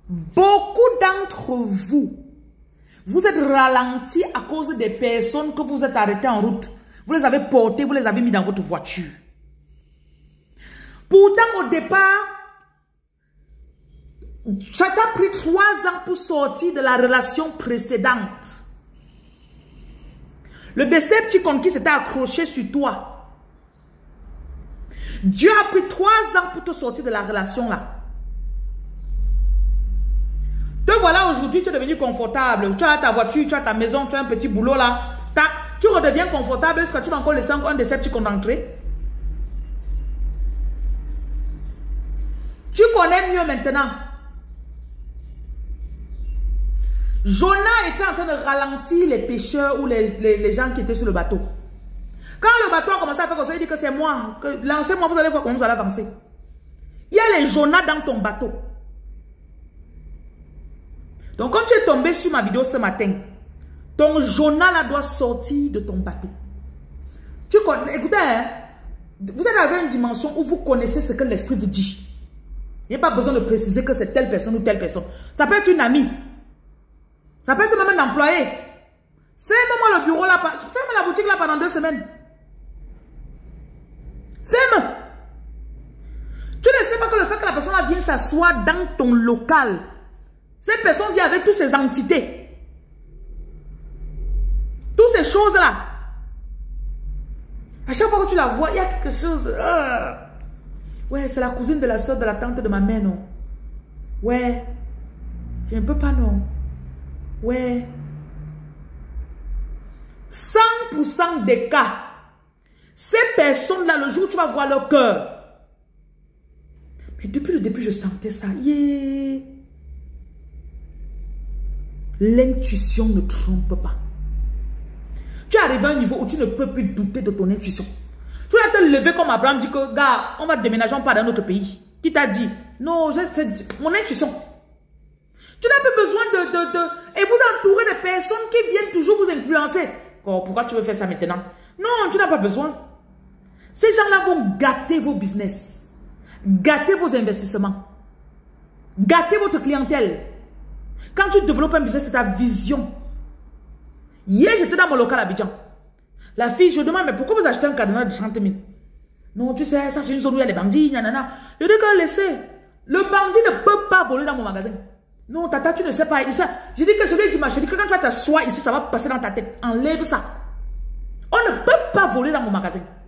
Beaucoup d'entre vous, vous êtes ralentis à cause des personnes que vous êtes arrêtés en route. Vous les avez portées, vous les avez mis dans votre voiture. Pourtant, au départ, ça t'a pris 3 ans pour sortir de la relation précédente. Le Decepticon qui s'était accroché sur toi. Dieu a pris 3 ans pour te sortir de la relation là. Te voilà aujourd'hui, tu es devenu confortable. Tu as ta voiture, tu as ta maison, tu as un petit boulot là. Tac, tu redeviens confortable. Est-ce que tu vas encore laisser un Decepticon entrer? Tu connais mieux maintenant. Jonah était en train de ralentir les pêcheurs ou les gens qui étaient sur le bateau. Quand le bateau a commencé à faire comme ça, il dit que c'est moi. Lancez-moi, vous allez voir comment vous allez avancer. Il y a les Jonah dans ton bateau. Donc quand tu es tombé sur ma vidéo ce matin, ton Jonah là doit sortir de ton bateau. Tu connais, écoutez, hein, vous êtes dans une dimension où vous connaissez ce que l'esprit vous dit. Il n'y a pas besoin de préciser que c'est telle personne ou telle personne. Ça peut être une amie. Ça peut être même un employé. Ferme-moi le bureau là, ferme la boutique là pendant 2 semaines. Ferme. Tu ne sais pas que le fait que la personne là vienne s'asseoir dans ton local, cette personne vient avec toutes ces entités. Toutes ces choses là. À chaque fois que tu la vois, il y a quelque chose. Ouais, c'est la cousine de la soeur de la tante de ma mère, non? Ouais. Je ne peux pas, non. Ouais. 100% des cas, ces personnes-là, le jour où tu vas voir leur cœur. Mais depuis le début, je sentais ça. Yeah. L'intuition ne trompe pas. Tu es arrivé à un niveau où tu ne peux plus douter de ton intuition. Tu vas te lever comme Abraham dit que, gars, on va déménager, on part dans notre pays. Qui t'a dit? Non, mon intuition. Tu n'as plus besoin et vous entourez de personnes qui viennent toujours vous influencer. Oh, pourquoi tu veux faire ça maintenant? Non, tu n'as pas besoin. Ces gens-là vont gâter vos business. Gâter vos investissements. Gâter votre clientèle. Quand tu développes un business, c'est ta vision. Hier, j'étais dans mon local à Abidjan. La fille, je demande, mais pourquoi vous achetez un cadenas de 30 000? Non, tu sais, ça c'est une zone où il y a les bandits, nanana. Je dis que laissez. Le bandit ne peut pas voler dans mon magasin. Non, tata, tu ne sais pas. Je dis que je lui ai dit, je dis que quand tu vas t'asseoir ici, ça va passer dans ta tête. Enlève ça. On ne peut pas voler dans mon magasin.